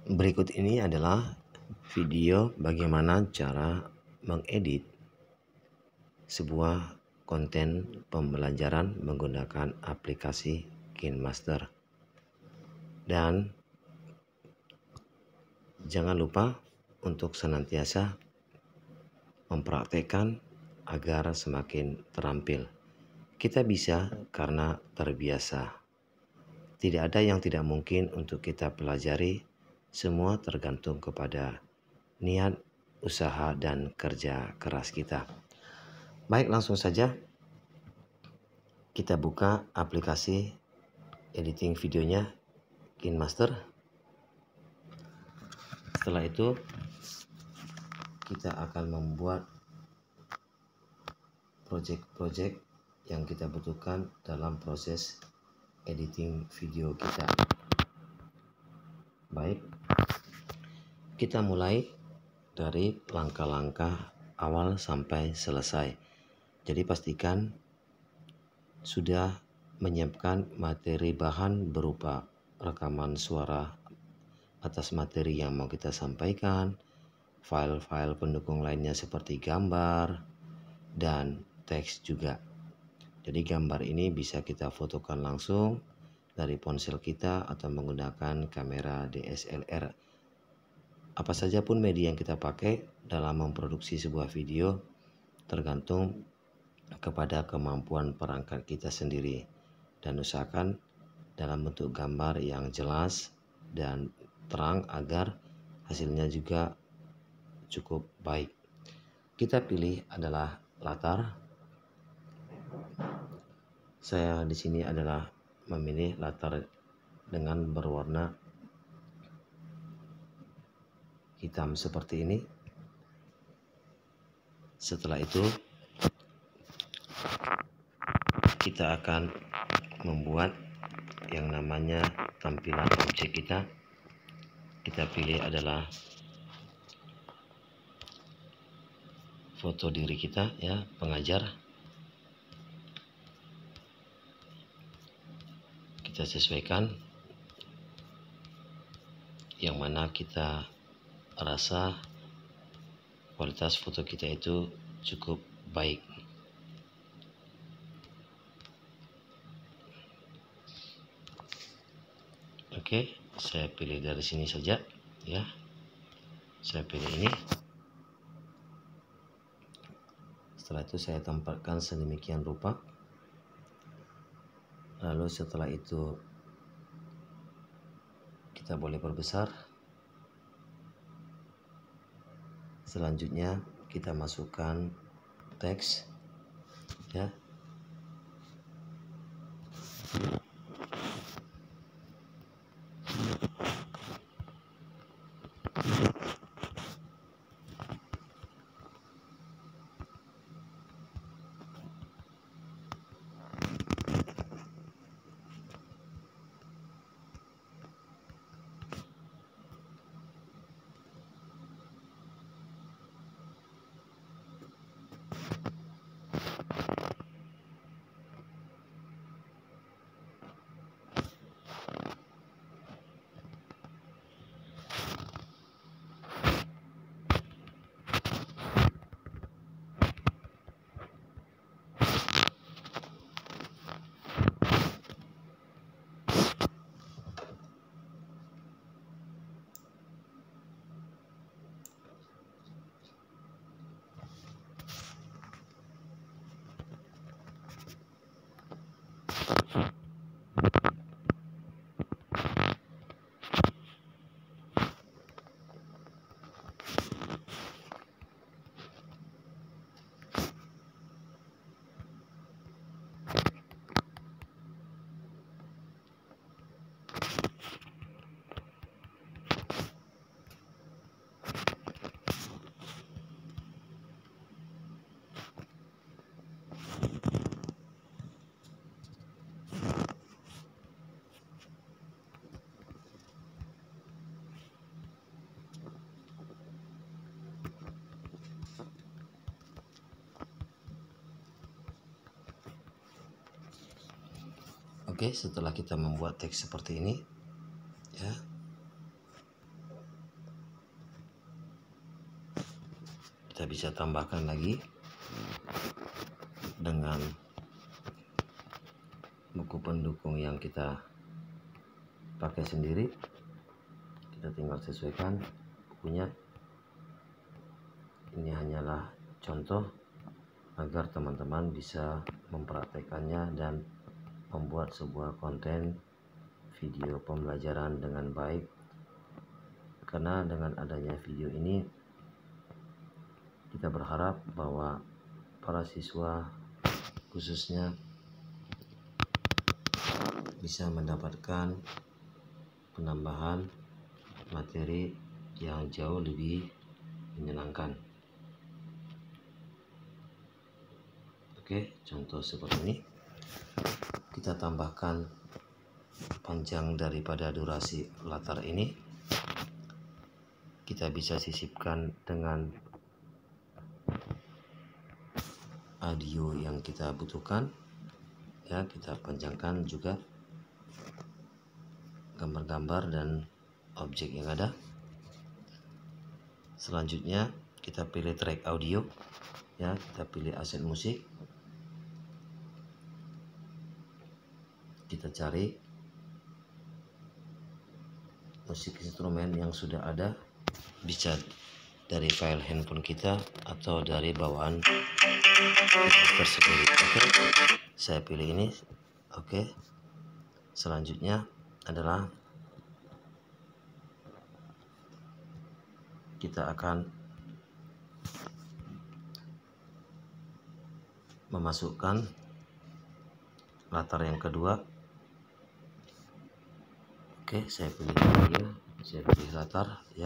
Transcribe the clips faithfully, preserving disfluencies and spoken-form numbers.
Berikut ini adalah video bagaimana cara mengedit sebuah konten pembelajaran menggunakan aplikasi KineMaster. Dan jangan lupa untuk senantiasa mempraktekkan agar semakin terampil. Kita bisa karena terbiasa. Tidak ada yang tidak mungkin untuk kita pelajari, semua tergantung kepada niat, usaha, dan kerja keras kita. Baik, langsung saja kita buka aplikasi editing videonya KineMaster. Setelah itu kita akan membuat project-project yang kita butuhkan dalam proses editing video kita. Baik, kita mulai dari langkah-langkah awal sampai selesai. Jadi pastikan sudah menyiapkan materi bahan berupa rekaman suara atas materi yang mau kita sampaikan, file-file pendukung lainnya seperti gambar dan teks juga. Jadi gambar ini bisa kita fotokan langsung dari ponsel kita atau menggunakan kamera D S L R. Apa saja pun media yang kita pakai dalam memproduksi sebuah video tergantung kepada kemampuan perangkat kita sendiri, dan usahakan dalam bentuk gambar yang jelas dan terang agar hasilnya juga cukup baik. Kita pilih adalah latar. Saya di sini adalah memilih latar dengan berwarna hitam seperti ini. Setelah itu kita akan membuat yang namanya tampilan objek kita. Kita pilih adalah foto diri kita, ya, pengajar. Kita sesuaikan yang mana kita rasa kualitas foto kita itu cukup baik. Oke, saya pilih dari sini saja, ya. Saya pilih ini. Setelah itu saya tempatkan sedemikian rupa. Lalu setelah itu kita boleh perbesar. Selanjutnya kita masukkan teks, ya. Oke, setelah kita membuat teks seperti ini, ya, kita bisa tambahkan lagi dengan buku pendukung yang kita pakai sendiri. Kita tinggal sesuaikan bukunya. Ini hanyalah contoh agar teman-teman bisa mempraktekannya dan membuat sebuah konten video pembelajaran dengan baik. Karena dengan adanya video ini, kita berharap bahwa para siswa khususnya bisa mendapatkan penambahan materi yang jauh lebih menyenangkan. Oke, contoh seperti ini. Kita tambahkan panjang daripada durasi latar ini. Kita bisa sisipkan dengan audio yang kita butuhkan. Ya, kita panjangkan juga gambar-gambar dan objek yang ada. Selanjutnya kita pilih track audio. Ya, kita pilih aset musik. Kita cari musik instrumen yang sudah ada, bisa dari file handphone kita atau dari bawaan tersebut. Oke, saya pilih ini. Oke, selanjutnya adalah kita akan memasukkan latar yang kedua. Oke, saya pilih video, saya pilih latar ya.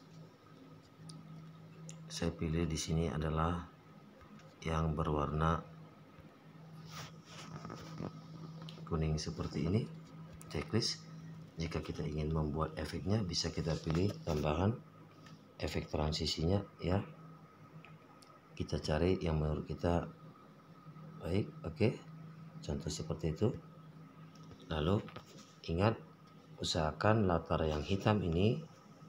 Saya pilih di sini adalah yang berwarna kuning seperti ini, checklist. Jika kita ingin membuat efeknya, bisa kita pilih tambahan efek transisinya ya. Kita cari yang menurut kita baik. Oke, contoh seperti itu. Lalu ingat, usahakan latar yang hitam ini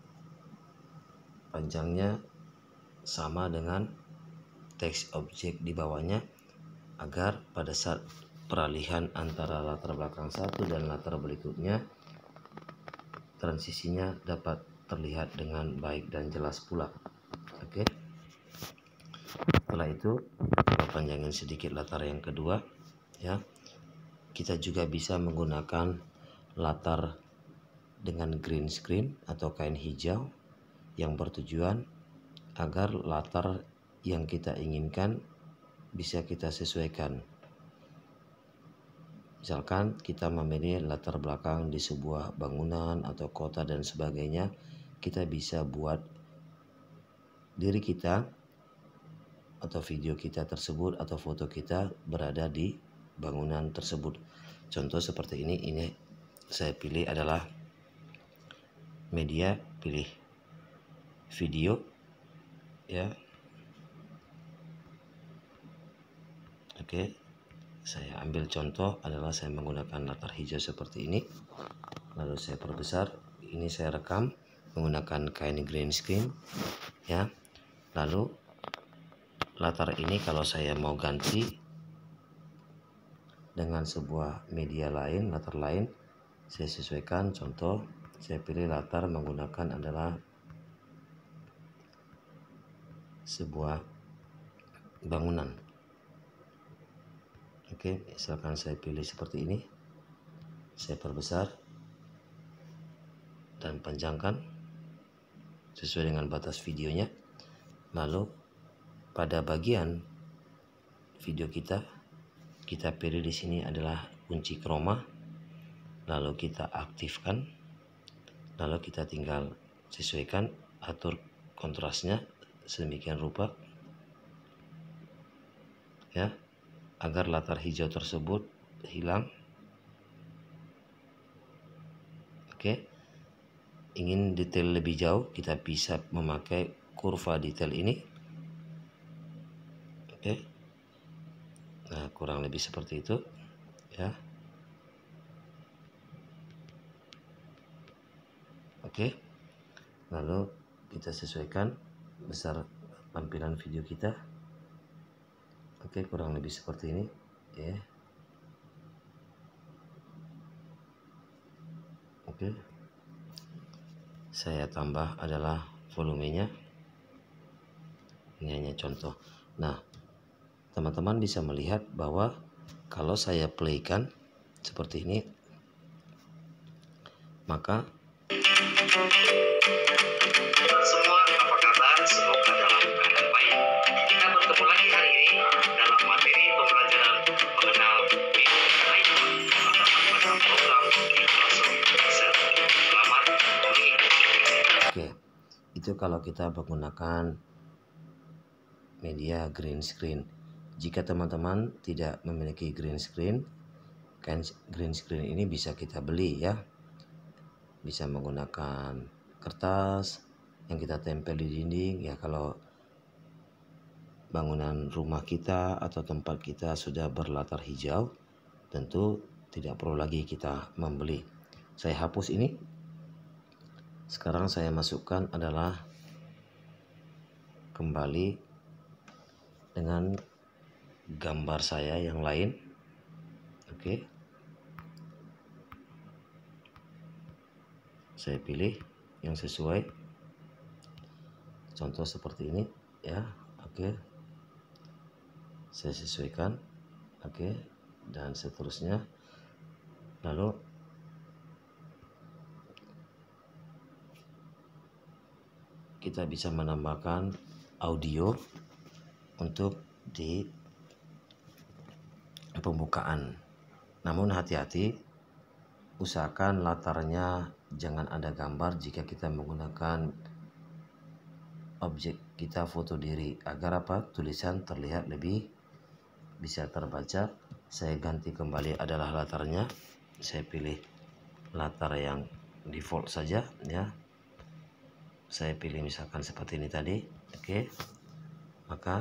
panjangnya sama dengan teks objek di bawahnya, agar pada saat peralihan antara latar belakang satu dan latar berikutnya, transisinya dapat terlihat dengan baik dan jelas pula. Oke, setelah itu kita panjangin sedikit latar yang kedua ya. Kita juga bisa menggunakan latar dengan green screen atau kain hijau yang bertujuan agar latar yang kita inginkan bisa kita sesuaikan. Misalkan kita memilih latar belakang di sebuah bangunan atau kota dan sebagainya, kita bisa buat diri kita atau video kita tersebut atau foto kita berada di bangunan tersebut. Contoh seperti ini, ini saya pilih adalah media, pilih video ya. Oke, saya ambil contoh adalah saya menggunakan latar hijau seperti ini. Lalu saya perbesar. Ini saya rekam menggunakan kain green screen ya. Lalu latar ini kalau saya mau ganti dengan sebuah media lain, latar lain, saya sesuaikan. Contoh, saya pilih latar menggunakan adalah sebuah bangunan. Oke, misalkan saya pilih seperti ini. Saya perbesar dan panjangkan sesuai dengan batas videonya. Lalu pada bagian video kita, kita pilih di sini adalah kunci chroma. Lalu kita aktifkan. Lalu kita tinggal sesuaikan, atur kontrasnya sedemikian rupa ya, agar latar hijau tersebut hilang. Oke, ingin detail lebih jauh, kita bisa memakai kurva detail ini. Oke, nah kurang lebih seperti itu ya. Oke, lalu kita sesuaikan besar tampilan video kita. Oke, kurang lebih seperti ini ya. Oke, saya tambah adalah volumenya. Ini hanya contoh. Nah, teman-teman bisa melihat bahwa kalau saya playkan seperti ini, maka semua, apa kabar? Semoga dalam keadaan baik. Kita bertemu lagi hari ini dalam materi pembelajaran mengenal menggunakan iPhone pada program Microsoft Excel. Selamat mengikuti. oke, itu kalau kita menggunakan media green screen. Jika teman-teman tidak memiliki green screen, kan green screen ini bisa kita beli ya. Bisa menggunakan kertas yang kita tempel di dinding ya. Kalau bangunan rumah kita atau tempat kita sudah berlatar hijau, tentu tidak perlu lagi kita membeli. Saya hapus ini. Sekarang saya masukkan adalah kembali dengan gambar saya yang lain. Oke, saya pilih yang sesuai, contoh seperti ini ya. Oke, saya sesuaikan. Oke, dan seterusnya. Lalu kita bisa menambahkan audio untuk di pembukaan. Namun hati-hati, usahakan latarnya jangan ada gambar jika kita menggunakan objek kita foto diri, agar apa? Tulisan terlihat lebih bisa terbaca. Saya ganti kembali adalah latarnya. Saya pilih latar yang default saja ya. Saya pilih misalkan seperti ini tadi. Oke. Maka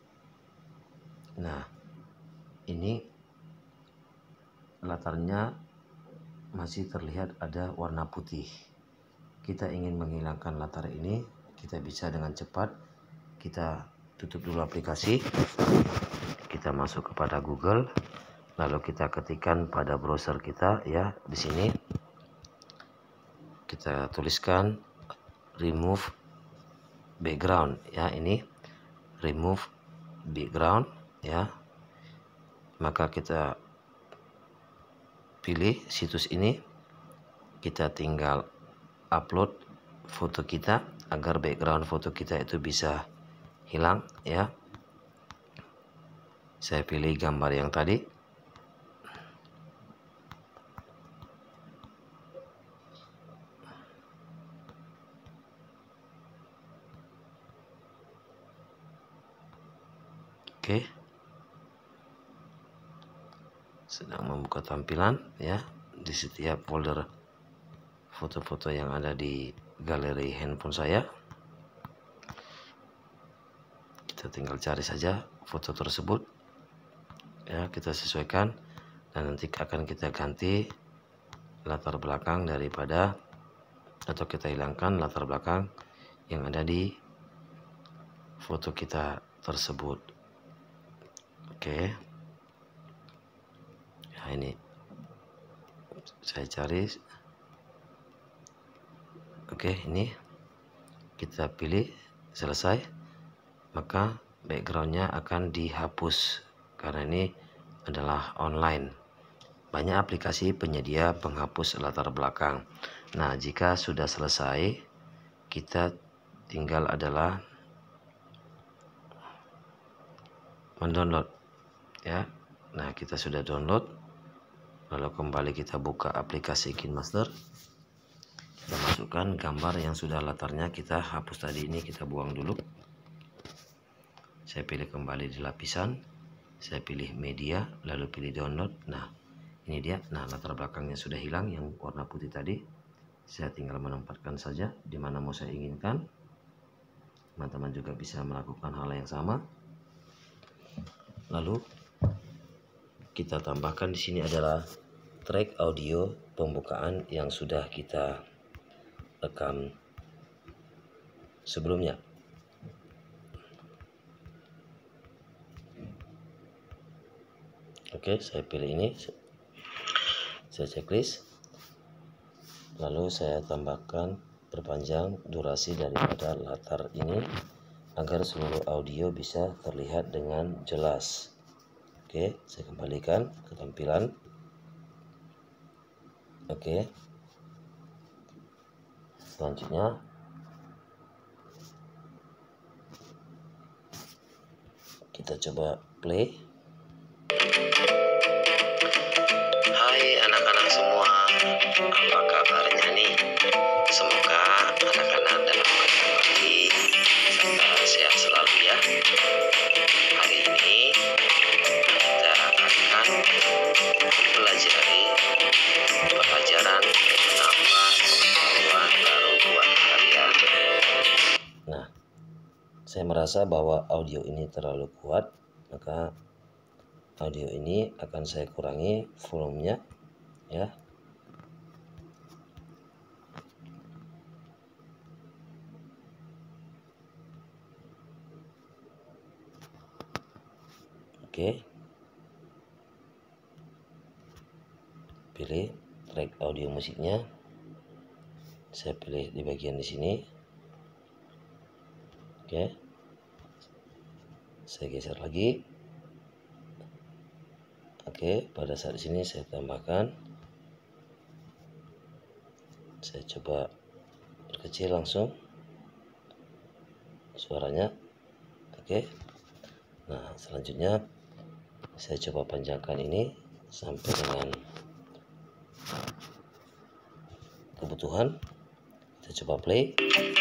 nah, ini latarnya masih terlihat ada warna putih. Kita ingin menghilangkan latar ini, kita bisa dengan cepat. Kita tutup dulu aplikasi. Kita masuk kepada Google, lalu kita ketikkan pada browser kita ya. Di sini kita tuliskan remove background ya. Ini remove background ya. Maka kita pilih situs ini, kita tinggal upload foto kita agar background foto kita itu bisa hilang ya. Saya pilih gambar yang tadi. Oke, sedang membuka tampilan ya. Di setiap folder foto-foto yang ada di galeri handphone saya, kita tinggal cari saja foto tersebut ya. Kita sesuaikan dan nanti akan kita ganti latar belakang daripada, atau kita hilangkan latar belakang yang ada di foto kita tersebut. Oke, nah ini saya cari. Oke, ini kita pilih selesai, maka backgroundnya akan dihapus karena ini adalah online. Banyak aplikasi penyedia penghapus latar belakang. Nah, jika sudah selesai, kita tinggal adalah mendownload ya. Nah, kita sudah download, lalu kembali kita buka aplikasi KineMaster. Kita masukkan gambar yang sudah latarnya kita hapus tadi, ini kita buang dulu. Saya pilih kembali di lapisan, saya pilih media, lalu pilih download. Nah, ini dia. Nah, latar belakangnya sudah hilang yang warna putih tadi. Saya tinggal menempatkan saja di mana mau saya inginkan. Teman-teman juga bisa melakukan hal yang sama. Lalu kita tambahkan di sini adalah track audio pembukaan yang sudah kita rekam sebelumnya. Oke, saya pilih ini, saya checklist, lalu saya tambahkan perpanjang durasi daripada latar ini agar seluruh audio bisa terlihat dengan jelas. Oke, saya kembalikan ke tampilan. Oke, selanjutnya kita coba play. Hai anak-anak semua, apa kabarnya nih? Semoga anak-anak dalam keadaan baik serta sehat selalu ya. Hari ini kita akan mempelajari pelajaran menambah pengetahuan baru buat kalian. Nah, saya merasa bahwa audio ini terlalu kuat, maka audio ini akan saya kurangi volumenya ya. Oke, pilih track audio musiknya, saya pilih di bagian di sini. Oke, saya geser lagi. Oke, pada saat sini saya tambahkan, saya coba perkecil langsung suaranya. Oke, nah selanjutnya saya coba panjangkan ini sampai dengan kebutuhan. Kita coba play.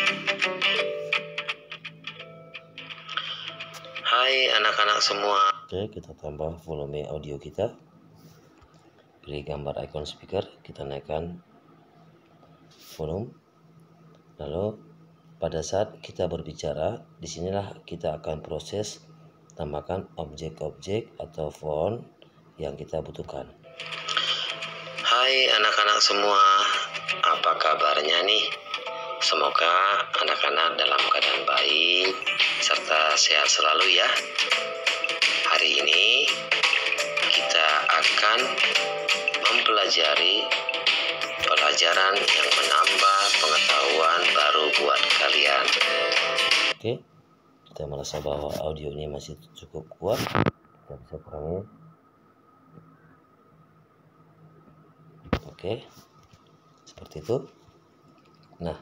Hai anak-anak semua. Oke, kita tambah volume audio kita. Pilih gambar icon speaker, kita naikkan volume. Lalu pada saat kita berbicara, disinilah kita akan proses tambahkan objek-objek atau font yang kita butuhkan. Hai anak-anak semua, apa kabarnya nih? Semoga anak-anak dalam keadaan baik serta sehat selalu ya. Hari ini kita akan mempelajari pelajaran yang menambah pengetahuan baru buat kalian. Oke, kita merasa bahwa audio ini masih cukup kuat, kita bisa kurangi. Oke, seperti itu. Nah,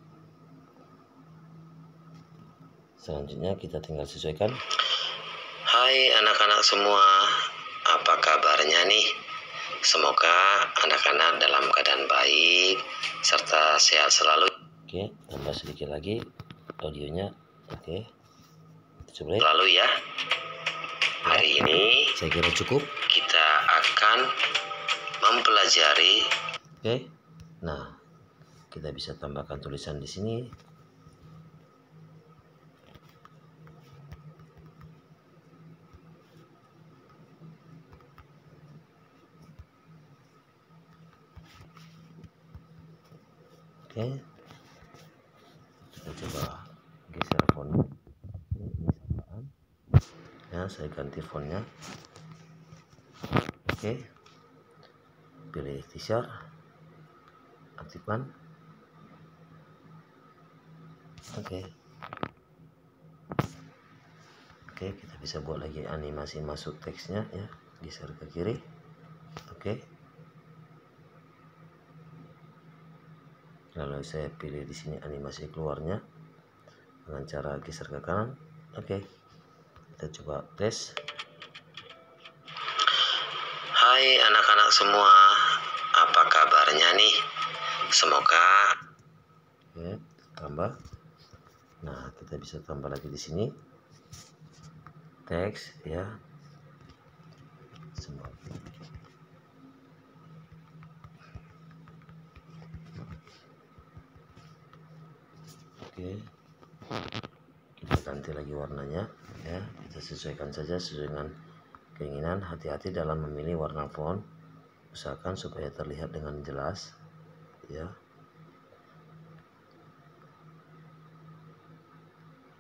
selanjutnya kita tinggal sesuaikan. Hai anak-anak semua, apa kabarnya nih? Semoga anak-anak dalam keadaan baik serta sehat selalu. Oke, tambah sedikit lagi audionya. Oke, coba Lalu ya, hari ini saya kira cukup. kita akan mempelajari. Oke, nah kita bisa tambahkan tulisan di sini. Oke, kita coba geser fontnya. Ini samaan. Ya, saya ganti fontnya. Oke, pilih t-shirt, aktifkan. Oke, oke kita bisa buat lagi animasi masuk teksnya ya, geser ke kiri. Oke, lalu saya pilih di sini animasi keluarnya dengan cara geser ke kanan. Oke, kita coba tes. Hai anak-anak semua, apa kabarnya nih? Semoga. Oke, tambah. Nah, kita bisa tambah lagi di sini teks ya. Semua. Oke, kita ganti lagi warnanya ya, kita sesuaikan saja sesuai dengan keinginan. Hati-hati dalam memilih warna font, usahakan supaya terlihat dengan jelas ya.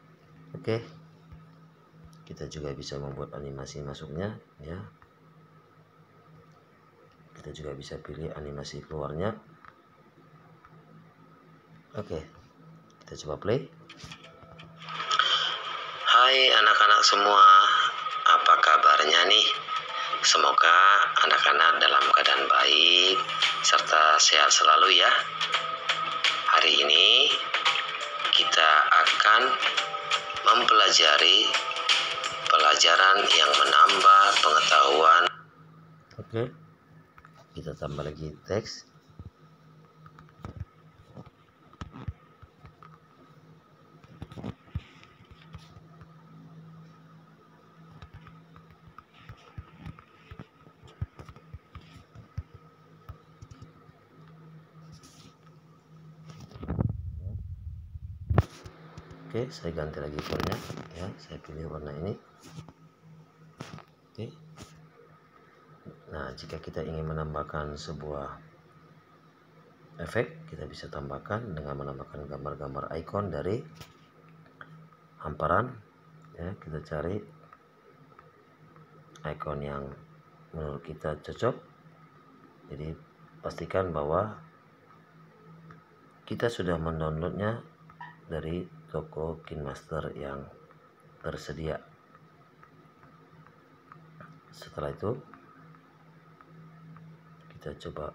Oke, kita juga bisa membuat animasi masuknya ya. kita juga bisa pilih animasi keluarnya. Oke, kita coba play. Hai anak-anak semua, apa kabarnya nih? Semoga anak-anak dalam keadaan baik serta sehat selalu ya. Hari ini kita akan mempelajari pelajaran yang menambah pengetahuan. Oke, kita tambah lagi teks. Oke, saya ganti lagi fontnya ya, saya pilih warna ini. Oke. Nah, jika kita ingin menambahkan sebuah efek, kita bisa tambahkan dengan menambahkan gambar-gambar icon dari hamparan ya. Kita cari icon yang menurut kita cocok. Jadi pastikan bahwa kita sudah mendownloadnya dari toko KineMaster yang tersedia. Setelah itu kita coba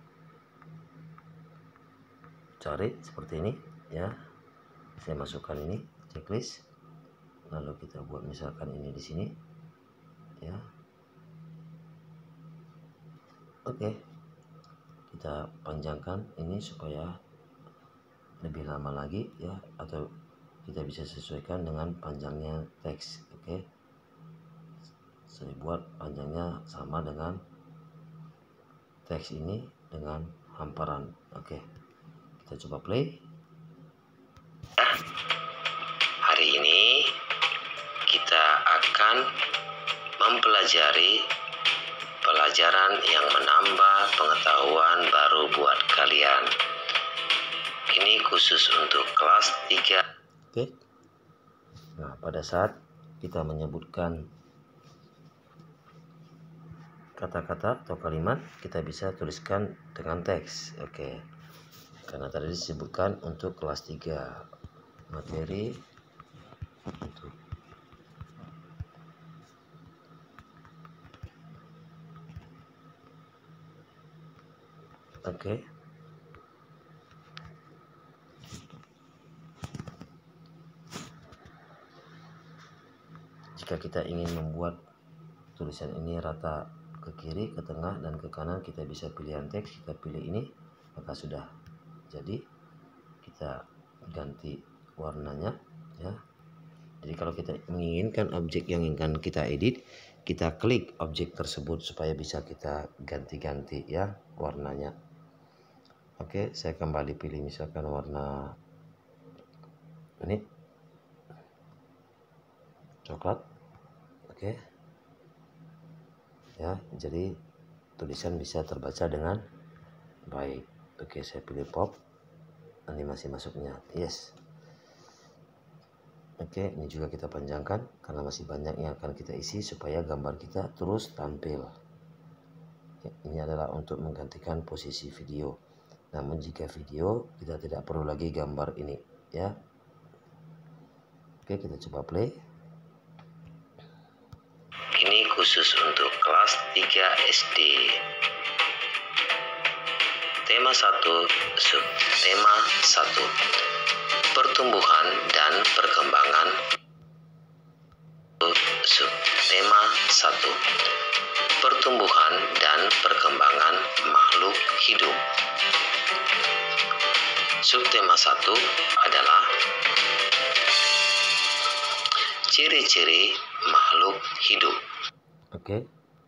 cari seperti ini ya. Saya masukkan ini checklist, lalu kita buat misalkan ini di sini ya. Oke, kita panjangkan ini supaya lebih lama lagi ya, atau kita bisa sesuaikan dengan panjangnya teks. Oke, saya buat panjangnya sama dengan teks ini dengan hamparan. Oke, kita coba play. Hari ini kita akan mempelajari pelajaran yang menambah pengetahuan baru buat kalian. Ini khusus untuk kelas tiga. Oke. Nah, pada saat kita menyebutkan kata-kata atau kalimat, kita bisa tuliskan dengan teks. Oke. Karena tadi disebutkan untuk kelas tiga, materi untuk Oke. Jika kita ingin membuat tulisan ini rata ke kiri, ke tengah, dan ke kanan, kita bisa pilihan teks, kita pilih ini, maka sudah jadi. Kita ganti warnanya ya. Jadi kalau kita menginginkan objek yang ingin kita edit, kita klik objek tersebut supaya bisa kita ganti-ganti ya warnanya. Oke, saya kembali pilih misalkan warna ini coklat. Oke ya, jadi tulisan bisa terbaca dengan baik. Oke, saya pilih pop, animasi masuknya yes. Oke, ini juga kita panjangkan karena masih banyak yang akan kita isi supaya gambar kita terus tampil. Oke, ini adalah untuk menggantikan posisi video. Namun jika video, kita tidak perlu lagi gambar ini ya. Oke, kita coba play. Ini khusus untuk kelas tiga S D. Tema satu, subtema satu. Pertumbuhan dan perkembangan. Subtema satu. Pertumbuhan dan perkembangan makhluk hidup. Subtema satu adalah ciri-ciri makhluk hidup. Oke.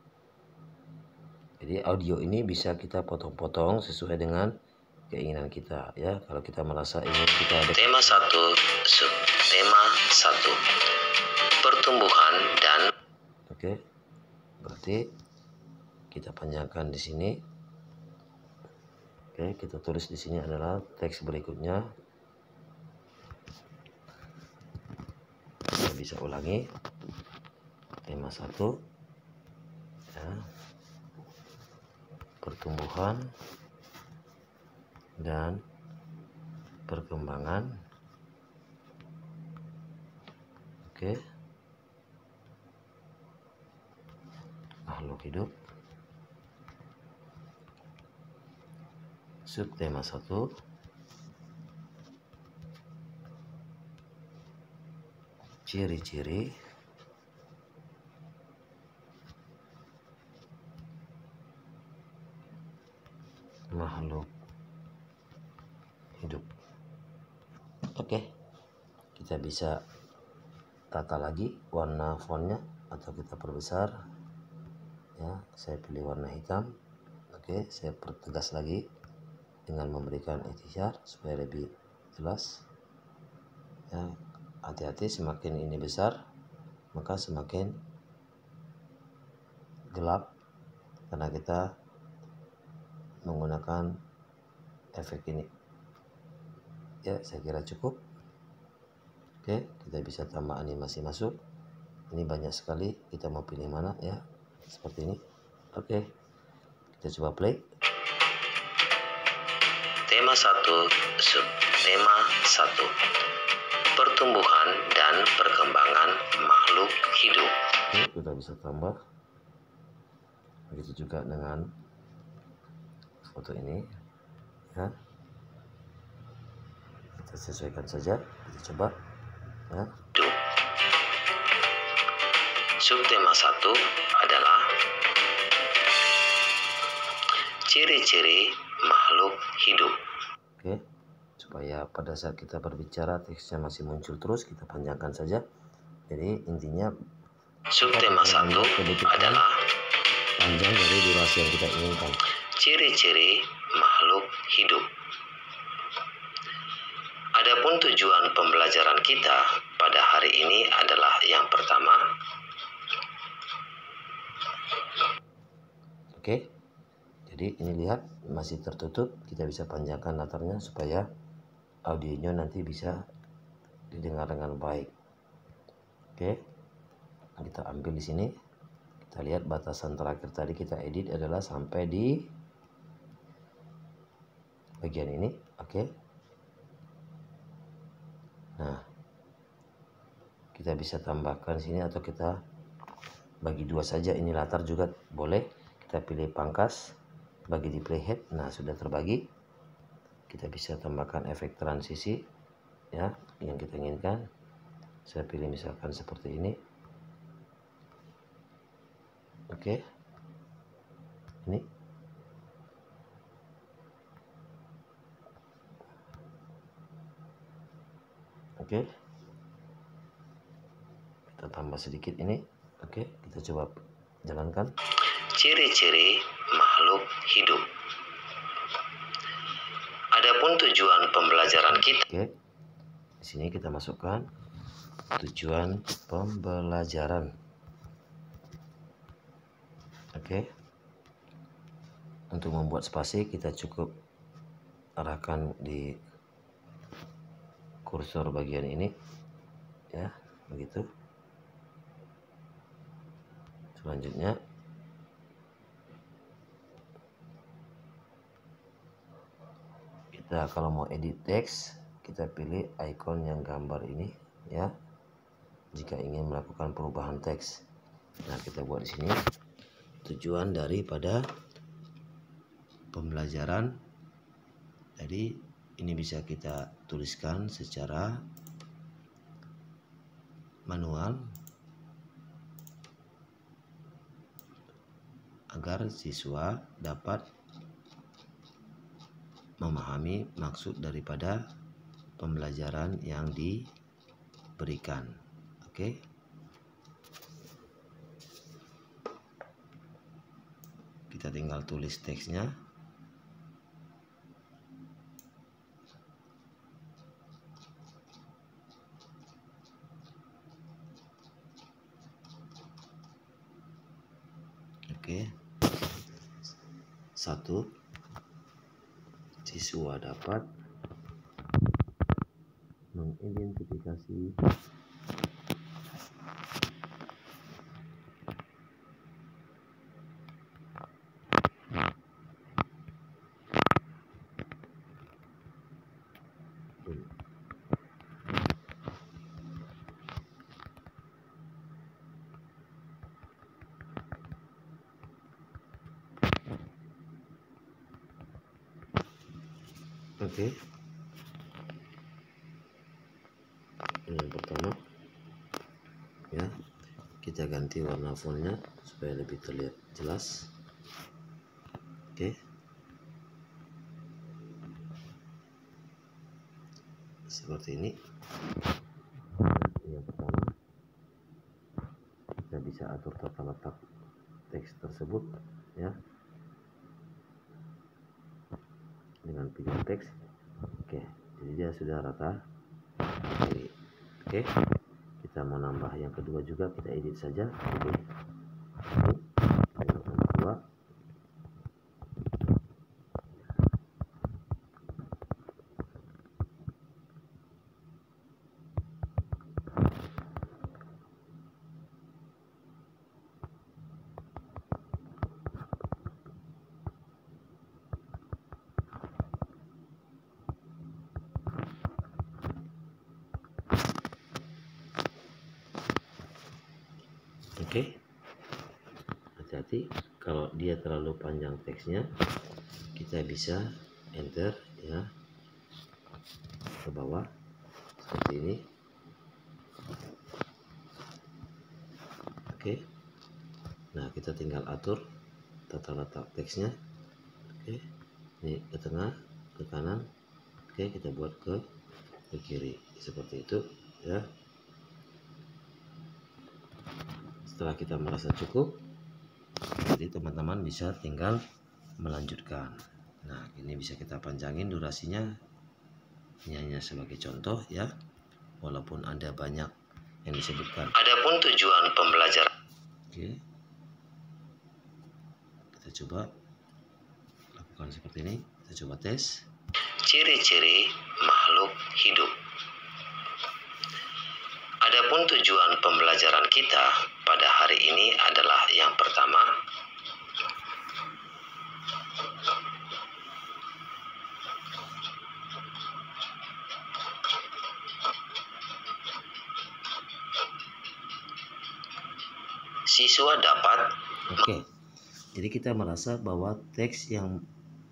Jadi audio ini bisa kita potong-potong sesuai dengan keinginan kita ya. Kalau kita merasa ingin kita ada tema satu, subtema satu. Pertumbuhan dan Oke. Berarti kita panjangkan di sini. Oke, kita tulis di sini adalah teks berikutnya. Kita bisa ulangi. Tema satu ya. pertumbuhan dan perkembangan. Oke, makhluk hidup. Subtema satu, ciri-ciri makhluk hidup. Oke, kita bisa tata lagi warna fontnya atau kita perbesar ya. Saya pilih warna hitam. Oke, saya pertegas lagi dengan memberikan ikhtiar supaya lebih jelas ya. Hati-hati, semakin ini besar maka semakin gelap karena kita menggunakan efek ini ya. Saya kira cukup. Oke, kita bisa tambah animasi masuk. Ini banyak sekali, kita mau pilih mana ya, seperti ini. Oke, kita coba play. Tema satu, subtema satu, pertumbuhan dan perkembangan makhluk hidup. Oke, kita bisa tambah. Begitu juga dengan foto ini ya. Kita sesuaikan saja, kita coba ya. Subtema satu adalah ciri-ciri makhluk hidup. Oke, supaya pada saat kita berbicara teksnya masih muncul terus, kita panjangkan saja. Jadi intinya subtema satu adalah panjang dari durasi yang kita inginkan. Ciri-ciri makhluk hidup. Adapun tujuan pembelajaran kita pada hari ini adalah yang pertama. Oke, jadi ini lihat masih tertutup, kita bisa panjangkan latarnya supaya audionya nanti bisa didengar dengan baik. Oke, kita ambil di sini, kita lihat batasan terakhir tadi kita edit adalah sampai di bagian ini. Oke, nah kita bisa tambahkan sini atau kita bagi dua saja, ini latar juga boleh. Kita pilih pangkas, bagi di playhead. Nah, sudah terbagi. Kita bisa tambahkan efek transisi ya yang kita inginkan. Saya pilih misalkan seperti ini. Oke, ini oke, kita tambah sedikit ini. Oke, kita coba jalankan. Ciri-ciri makhluk hidup. Adapun tujuan pembelajaran kita. Oke, di sini kita masukkan tujuan pembelajaran. Oke, untuk membuat spasi kita cukup arahkan di kursor bagian ini ya, begitu. Selanjutnya kita kalau mau edit teks, kita pilih icon yang gambar ini ya, jika ingin melakukan perubahan teks. Nah, kita buat di sini tujuan daripada pembelajaran. Jadi ini bisa kita tuliskan secara manual agar siswa dapat memahami maksud daripada pembelajaran yang diberikan. Oke, kita tinggal tulis teksnya. Oke, satu, siswa dapat mengidentifikasi apapun. Oke, ini yang pertama ya, kita ganti warna fontnya supaya lebih terlihat jelas. Oke, seperti ini. Yang pertama, kita bisa atur tata letak teks tersebut ya dengan pilihan teks. Oke, jadi dia sudah rata. Oke, oke. Kita mau nambah yang kedua juga, kita edit saja. Oke, ini yang kedua. Oke, hati-hati kalau dia terlalu panjang teksnya, kita bisa enter ya ke bawah seperti ini. Oke, nah kita tinggal atur tata letak teksnya. Oke, ini ke tengah, ke kanan. Oke, kita buat ke ke kiri seperti itu ya. Setelah kita merasa cukup, jadi teman-teman bisa tinggal melanjutkan. Nah, ini bisa kita panjangin durasinya. Ini hanya sebagai contoh ya, walaupun ada banyak yang disebutkan. Adapun tujuan pembelajaran. Oke, kita coba lakukan seperti ini. Kita coba tes. Ciri-ciri makhluk hidup. Adapun tujuan pembelajaran kita pada hari ini adalah yang pertama, siswa dapat. Oke, jadi kita merasa bahwa teks yang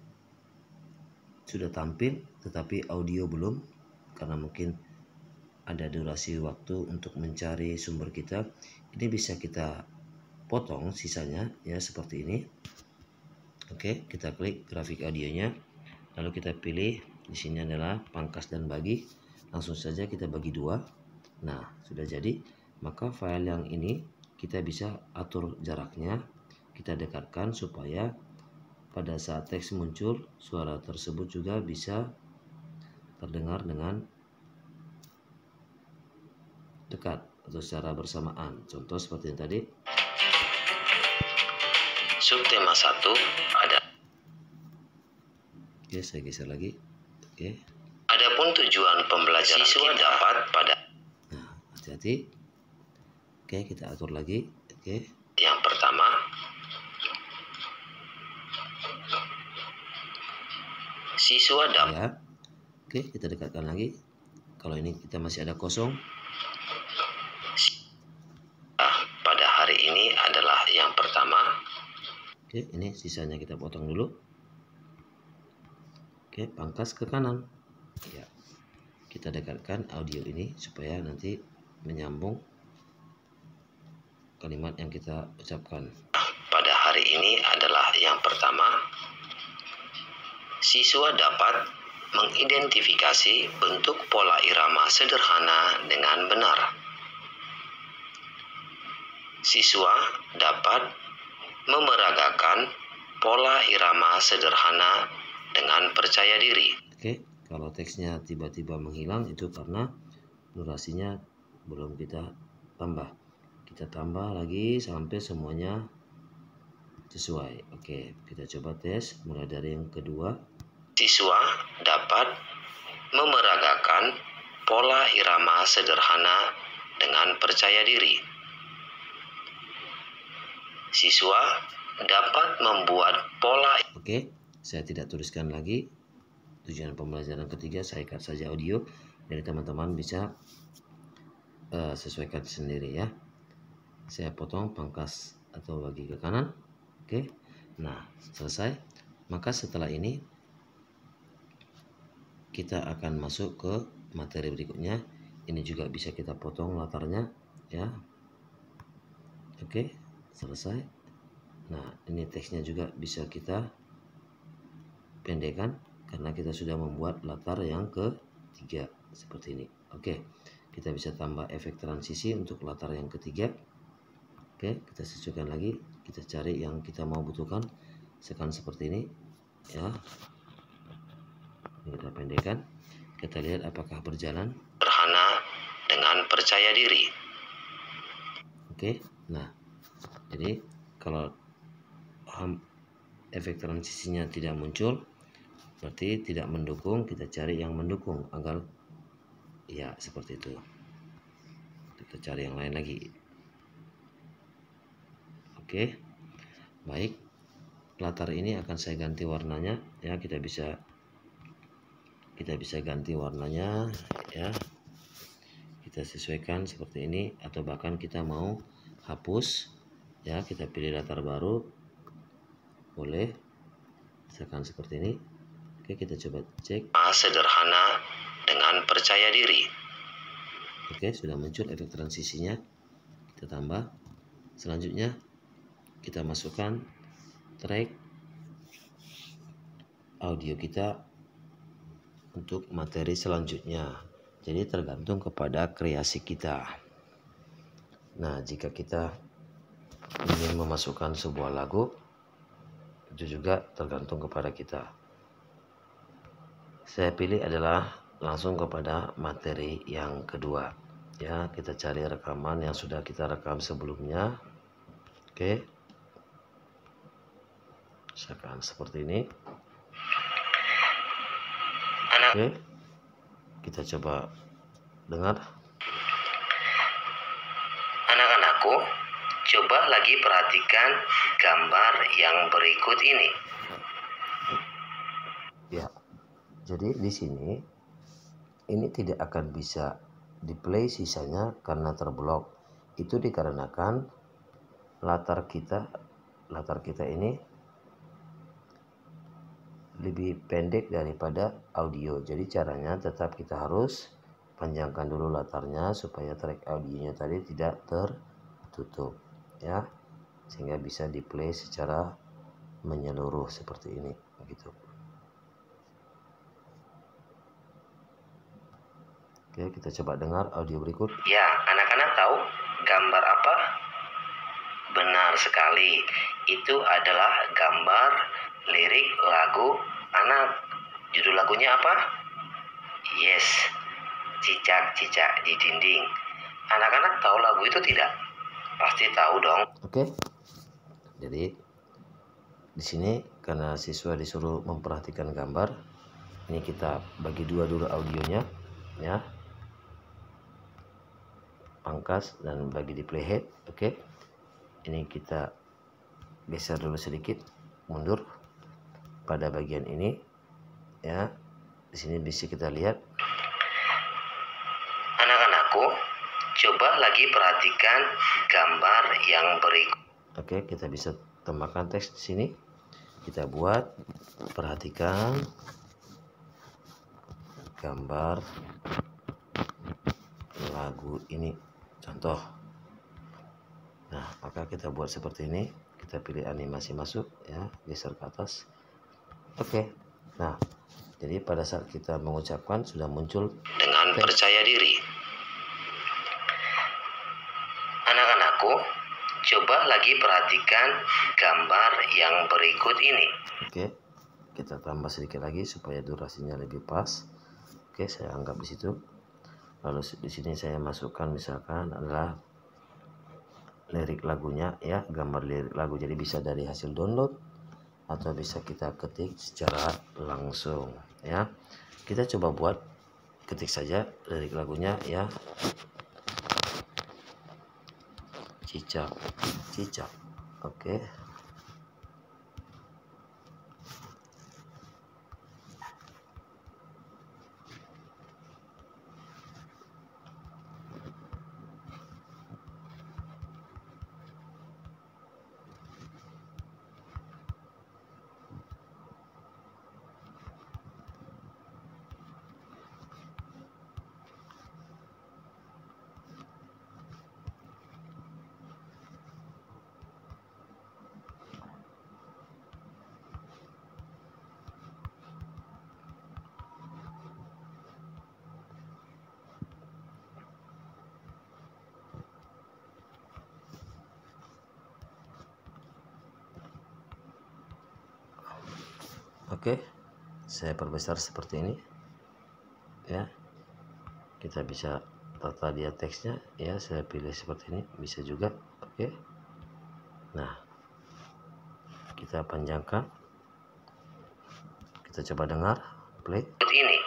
sudah tampil tetapi audio belum, karena mungkin ada durasi waktu untuk mencari sumber kita. Ini bisa kita potong sisanya ya seperti ini. Oke, kita klik grafik audionya, lalu kita pilih di sini adalah pangkas dan bagi. Langsung saja kita bagi dua. Nah, sudah jadi. Maka file yang ini kita bisa atur jaraknya, kita dekatkan supaya pada saat teks muncul, suara tersebut juga bisa terdengar dengan dekat atau secara bersamaan. Contoh seperti yang tadi. Subtema satu ada. Oke, saya geser lagi. Oke. Adapun tujuan pembelajaran siswa kita dapat pada. Nah, hati-hati. Oke, kita atur lagi. Oke. Yang pertama, siswa dapat. Ya. Oke, kita dekatkan lagi. Kalau ini kita masih ada kosong. Pada hari ini adalah yang pertama. Oke, ini sisanya kita potong dulu. Oke, pangkas ke kanan. Ya. Kita dekatkan audio ini supaya nanti menyambung kalimat yang kita ucapkan. Pada hari ini adalah yang pertama. Siswa dapat mengidentifikasi bentuk pola irama sederhana dengan benar. Siswa dapat memeragakan pola irama sederhana dengan percaya diri. Oke, kalau teksnya tiba-tiba menghilang itu karena durasinya belum kita tambah. Kita tambah lagi sampai semuanya sesuai. Oke, kita coba tes mulai dari yang kedua. Siswa dapat memeragakan pola irama sederhana dengan percaya diri. Siswa dapat membuat pola. Oke, saya tidak tuliskan lagi tujuan pembelajaran ketiga saya cut saja audio, jadi teman-teman bisa uh, sesuaikan sendiri ya. Saya potong, pangkas atau bagi ke kanan. Oke, nah selesai. Maka setelah ini kita akan masuk ke materi berikutnya. Ini juga bisa kita potong latarnya ya. Oke, selesai. Nah, ini teksnya juga bisa kita pendekkan karena kita sudah membuat latar yang ketiga seperti ini. Oke, kita bisa tambah efek transisi untuk latar yang ketiga. Oke, kita sesuaikan lagi, kita cari yang kita mau butuhkan. Sekan seperti ini ya. Ini kita pendekkan. Kita lihat apakah berjalan. Sederhana dengan percaya diri. Oke, nah jadi kalau efek transisinya tidak muncul, berarti tidak mendukung. Kita cari yang mendukung agar ya seperti itu. Kita cari yang lain lagi. Oke, baik. Latar ini akan saya ganti warnanya ya. Kita bisa kita bisa ganti warnanya ya. Kita sesuaikan seperti ini, atau bahkan kita mau hapus ya. Kita pilih latar baru, boleh. Misalkan seperti ini. Oke, kita coba cek. Sederhana dengan percaya diri. Oke, sudah muncul efek transisinya. Kita tambah. Selanjutnya kita masukkan track audio kita untuk materi selanjutnya. Jadi tergantung kepada kreasi kita. Nah, jika kita ingin memasukkan sebuah lagu, itu juga tergantung kepada kita. Saya pilih adalah langsung kepada materi yang kedua. Ya, kita cari rekaman yang sudah kita rekam sebelumnya. Oke. Misalkan seperti ini. Oke. Kita coba dengar. Anak-anakku, coba lagi perhatikan gambar yang berikut ini. Ya. Jadi di sini ini tidak akan bisa di-play sisanya karena terblok. Itu dikarenakan latar kita latar kita ini lebih pendek daripada audio. Jadi caranya tetap kita harus panjangkan dulu latarnya supaya track audionya tadi tidak tertutup ya, sehingga bisa di-play secara menyeluruh seperti ini begitu. Oke, kita coba dengar audio berikut. Ya, anak-anak tahu gambar apa? Benar sekali. Itu adalah gambar lirik lagu anak. Judul lagunya apa? Yes, Cicak-cicak di dinding. Anak-anak tahu lagu itu tidak? Pasti tahu dong. Oke. Jadi di sini karena siswa disuruh memperhatikan gambar, ini kita bagi dua dulu audionya ya. Pangkas dan bagi di playhead. Oke. Ini kita geser dulu sedikit mundur pada bagian ini ya. Di sini bisa kita lihat. Anak-anakku, coba lagi perhatikan gambar yang berikut. Oke, kita bisa tambahkan teks di sini. Kita buat, perhatikan gambar lagu ini, contoh. Nah, maka kita buat seperti ini. Kita pilih animasi masuk ya, geser ke atas. Oke. Nah, jadi pada saat kita mengucapkan sudah muncul dengan teks. Percaya diri. Anak-anakku, coba lagi perhatikan gambar yang berikut ini. Oke. Kita tambah sedikit lagi supaya durasinya lebih pas. Oke, saya anggap di situ. Lalu di sini saya masukkan misalkan adalah lirik lagunya ya, gambar lirik lagu. Jadi bisa dari hasil download atau bisa kita ketik secara langsung ya. Kita coba buat, ketik saja lirik lagunya ya. Cicak, cicak. Oke. Oke, saya perbesar seperti ini ya. Kita bisa tata dia teksnya ya, saya pilih seperti ini, bisa juga. Oke, nah kita panjangkan, kita coba dengar, play ini.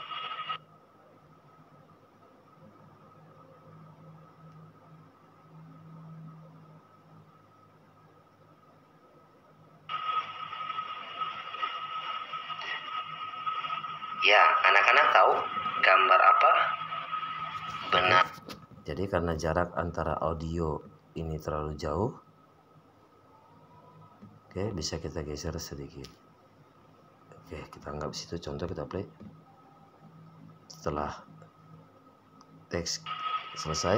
Ya, anak-anak tahu gambar apa? Benar. Jadi karena jarak antara audio ini terlalu jauh, oke, bisa kita geser sedikit. Oke, kita anggap situ contoh, kita play. Setelah teks selesai,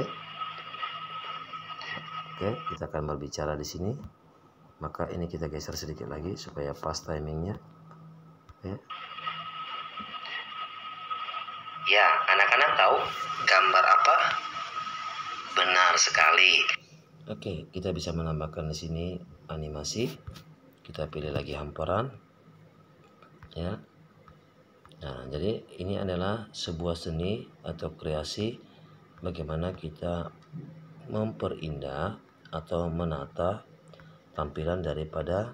oke, kita akan berbicara di sini. Maka ini kita geser sedikit lagi supaya pas timingnya. Oke. Ya, anak-anak tahu gambar apa? Benar sekali. Oke, kita bisa menambahkan di sini animasi. Kita pilih lagi hamparan. Ya. Nah, jadi ini adalah sebuah seni atau kreasi bagaimana kita memperindah atau menata tampilan daripada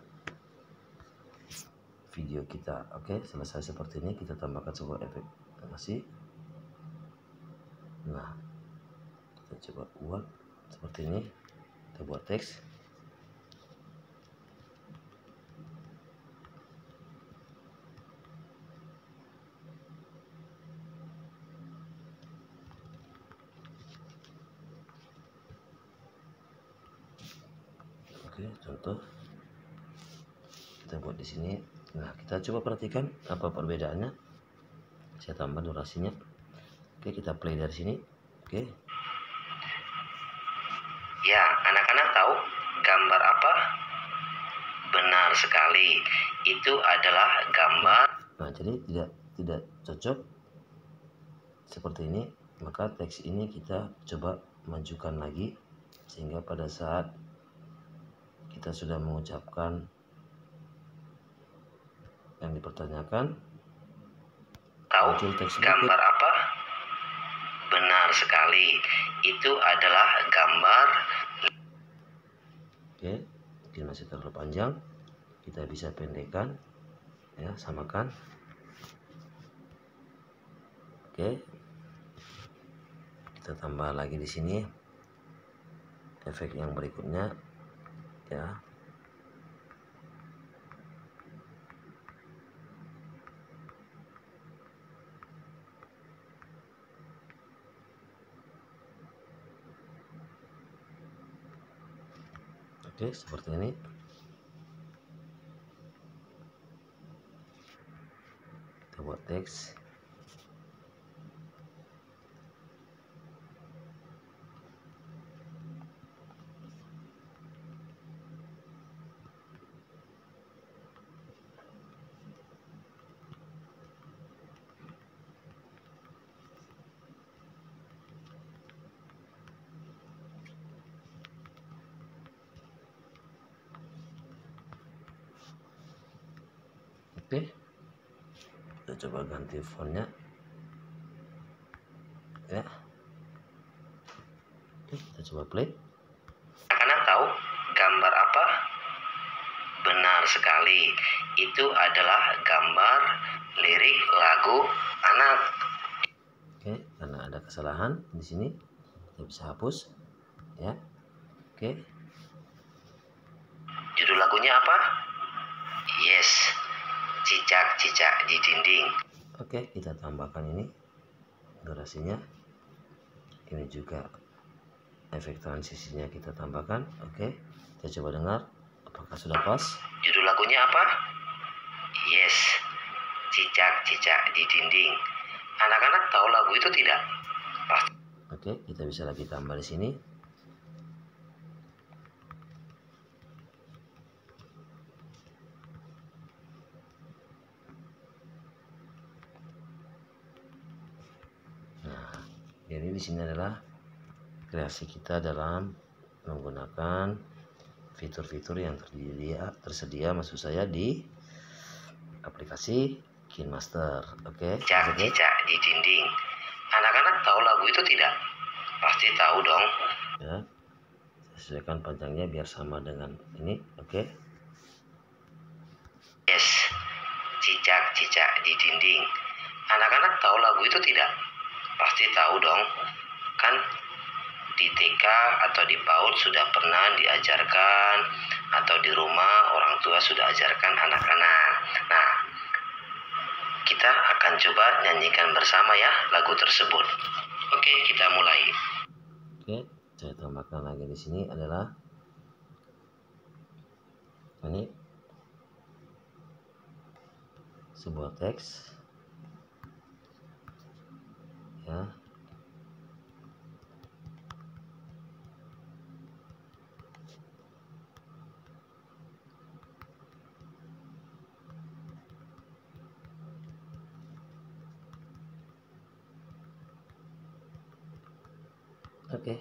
video kita. Oke, selesai seperti ini, kita tambahkan sebuah efek animasi. Nah, kita coba buat seperti ini. Kita buat teks. Oke, contoh kita buat di sini. Nah, kita coba perhatikan apa perbedaannya. Saya tambah durasinya. Oke, kita play dari sini. Oke. Ya, anak-anak tahu gambar apa? Benar sekali. Itu adalah gambar. Nah, jadi tidak tidak cocok seperti ini. Maka teks ini kita coba majukan lagi sehingga pada saat kita sudah mengucapkan yang dipertanyakan, Tahu muncul teks gambar berikut. apa? Benar sekali. Itu adalah gambar. Oke, mungkin masih terlalu panjang. Kita bisa pendekkan, ya, samakan. Oke, kita tambah lagi di sini efek yang berikutnya, ya. Oke, seperti ini. Kita buat teks. Oke, kita coba ganti fontnya, ya. Oke, kita coba play. Anak-anak tahu gambar apa? Benar sekali. Itu adalah gambar lirik lagu anak. Oke, karena ada kesalahan di sini, kita bisa hapus, ya. Oke. Judul lagunya apa? Yes, cicak-cicak di dinding. Oke, kita tambahkan ini durasinya. Ini juga efek transisinya kita tambahkan. Oke, kita coba dengar apakah sudah pas. Judul lagunya apa? Yes, cicak-cicak di dinding. Anak-anak tahu lagu itu tidak? Pasti. Oke, kita bisa lagi tambah di sini. Nah, jadi di sini adalah kreasi kita dalam menggunakan fitur-fitur yang tersedia, tersedia maksud saya di aplikasi KineMaster. Oke. Cicak-cicak di dinding. Anak-anak tahu lagu itu tidak? Pasti tahu dong. Ya. Sesuaikan panjangnya biar sama dengan ini. Oke. Yes. Cicak-cicak di dinding. Anak-anak tahu lagu itu tidak? Pasti tahu dong. Kan di T K atau di PAUD sudah pernah diajarkan, atau di rumah orang tua sudah ajarkan anak-anak. Nah, kita akan coba nyanyikan bersama ya lagu tersebut. Oke, kita mulai. Oke, saya tambahkan lagi di sini adalah ini sebuah teks ya. Oke.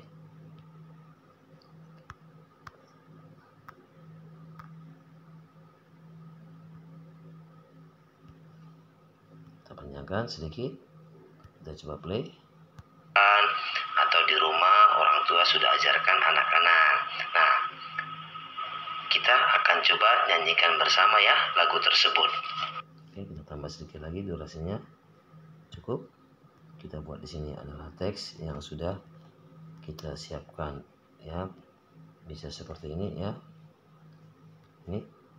Kita panjangkan sedikit. Kita coba play. Atau di rumah orang tua sudah ajarkan anak-anak. Nah, kita akan coba nyanyikan bersama ya lagu tersebut. Oke, kita tambah sedikit lagi durasinya. Cukup. Kita buat di sini adalah teks yang sudah kita siapkan ya. Bisa seperti ini ya. Ini.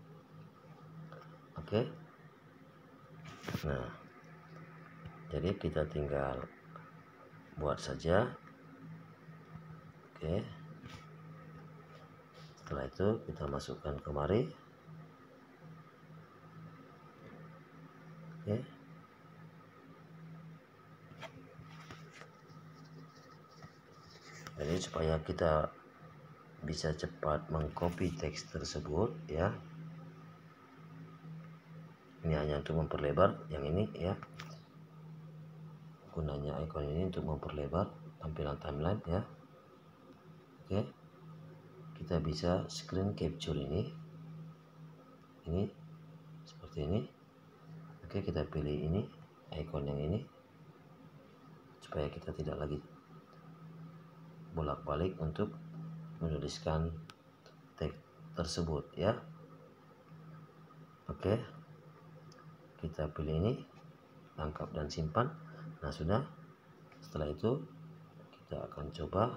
Oke. Nah, jadi kita tinggal buat saja. Oke. Setelah itu kita masukkan kemari. Oke. Jadi supaya kita bisa cepat mengcopy teks tersebut ya. Ini hanya untuk memperlebar yang ini ya. Gunanya icon ini untuk memperlebar tampilan timeline ya. Oke. Kita bisa screen capture ini. Ini seperti ini. Oke, kita pilih ini icon yang ini supaya kita tidak lagi bolak-balik untuk menuliskan teks tersebut ya. Oke, kita pilih ini, tangkap dan simpan. Nah, sudah. Setelah itu kita akan coba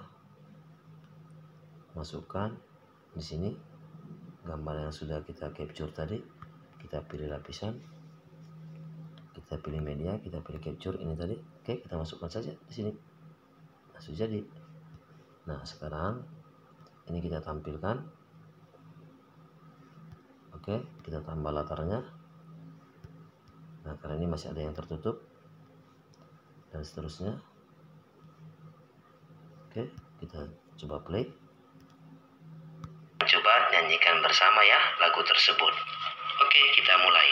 masukkan di sini gambar yang sudah kita capture tadi. Kita pilih lapisan, kita pilih media, kita pilih capture ini tadi. Oke, kita masukkan saja di sini. Nah, sudah jadi. Nah, sekarang ini kita tampilkan. Oke, kita tambah latarnya. Nah, karena ini masih ada yang tertutup dan seterusnya. Oke, kita coba play. Coba nyanyikan bersama ya lagu tersebut. Oke, kita mulai.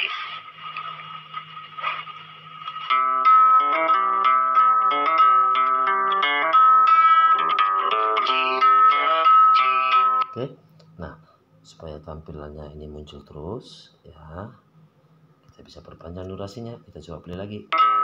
Oke, nah supaya tampilannya ini muncul terus ya, kita bisa perpanjang durasinya. Kita coba play lagi.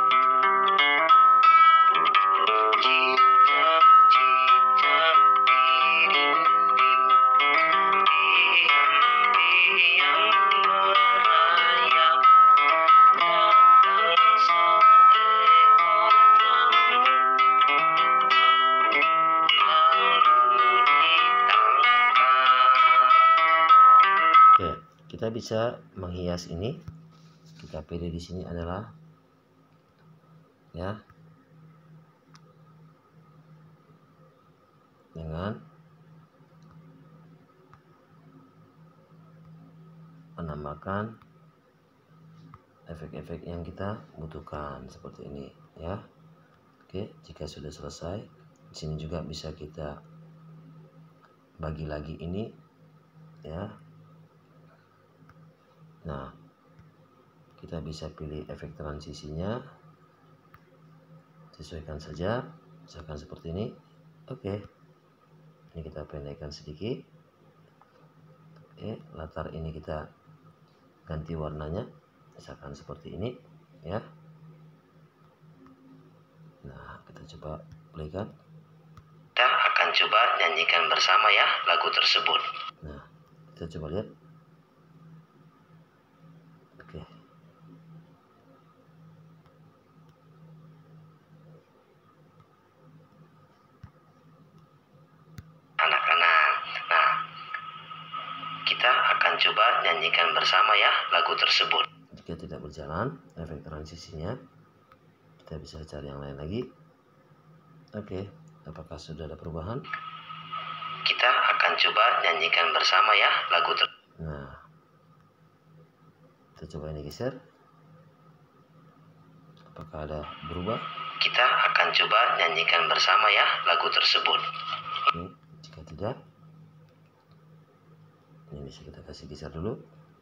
Oke, kita bisa menghias ini. Kita pilih di sini adalah ya dengan menambahkan efek-efek yang kita butuhkan seperti ini ya. Oke, jika sudah selesai, di sini juga bisa kita bagi lagi ini ya. Nah, kita bisa pilih efek transisinya, sesuaikan saja, misalkan seperti ini. Oke, ini kita pendekkan sedikit. Oke, latar ini kita ganti warnanya misalkan seperti ini ya. Nah, kita coba playkan. Kita akan coba nyanyikan bersama ya lagu tersebut. Nah, kita coba lihat. Oke. Anak-anak, nah kita akan coba nyanyikan bersama ya lagu tersebut. Jika tidak berjalan efek transisinya, kita bisa cari yang lain lagi. Oke, apakah sudah ada perubahan? Kita akan coba nyanyikan bersama ya lagu tersebut. Nah, kita coba ini geser. Apakah ada berubah? Kita akan coba nyanyikan bersama ya lagu tersebut. Oke, jika tidak, ini bisa kita kasih geser dulu.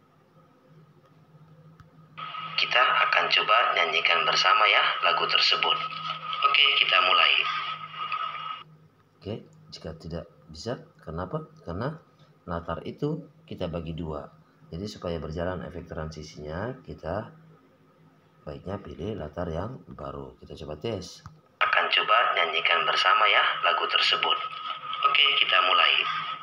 Kita akan coba nyanyikan bersama ya lagu tersebut. Oke, kita mulai. Oke, jika tidak bisa, kenapa? Karena latar itu kita bagi dua. Jadi supaya berjalan efek transisinya, kita baiknya pilih latar yang baru. Kita coba tes. Akan coba nyanyikan bersama ya lagu tersebut. Oke, kita mulai.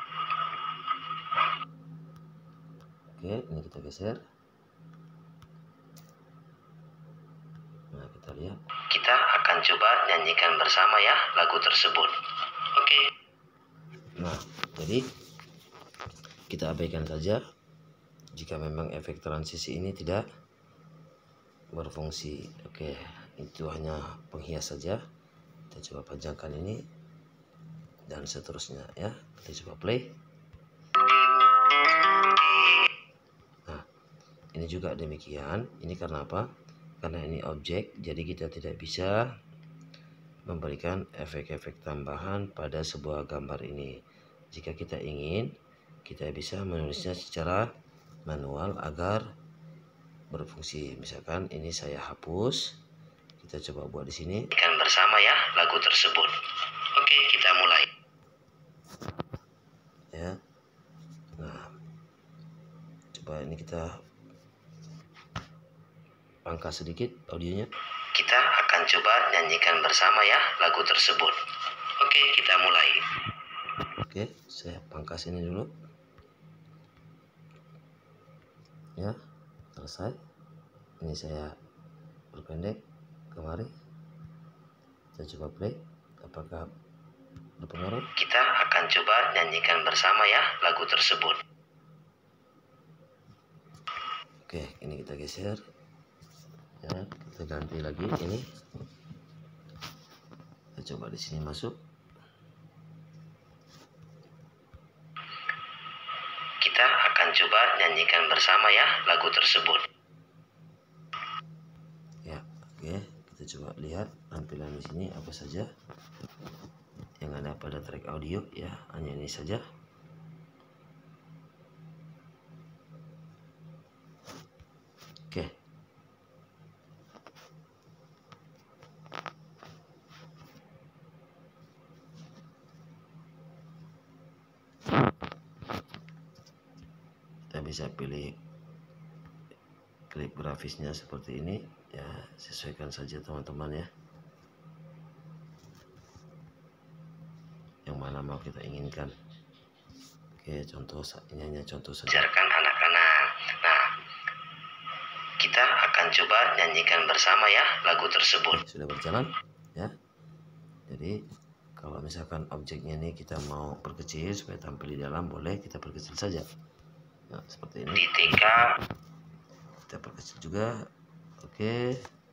Oke, ini kita geser. Nah, kita lihat. Kita akan coba nyanyikan bersama ya lagu tersebut. Oke. Nah, jadi kita abaikan saja jika memang efek transisi ini tidak berfungsi. Oke, itu hanya penghias saja. Kita coba panjangkan ini dan seterusnya ya. Kita coba play. Nah, ini juga demikian. Ini karena apa? Karena ini objek, jadi kita tidak bisa memberikan efek-efek tambahan pada sebuah gambar ini. Jika kita ingin, kita bisa menulisnya secara manual agar berfungsi. Misalkan ini saya hapus, kita coba buat di sini. Nyanyikan bersama ya lagu tersebut. Oke, kita mulai. Ya. Nah, coba ini kita pangkas sedikit audionya. Kita akan coba nyanyikan bersama ya lagu tersebut. Oke, kita mulai. Oke, saya pangkas ini dulu. Ya, selesai. Ini saya perpendek kemari. Saya coba play. Apakah berpengaruh? Kita akan coba nyanyikan bersama ya lagu tersebut. Oke, ini kita geser. Ya, kita ganti lagi ini. Kita coba di sini masuk. Kita akan coba nyanyikan bersama ya lagu tersebut. Ya, oke, kita coba lihat tampilan di sini apa saja yang ada pada track audio ya, hanya ini saja. Oke. Kita bisa pilih klip grafisnya seperti ini ya, sesuaikan saja teman-teman ya, yang mana mau kita inginkan. Oke, contoh ini hanya contoh saja. Ajarkan anak-anak. Nah, kita akan coba nyanyikan bersama ya lagu tersebut. Sudah berjalan ya. Jadi kalau misalkan objeknya ini kita mau perkecil supaya tampil di dalam, boleh kita perkecil saja. Nah, seperti ini. Di T K Kita perkecil juga. Oke.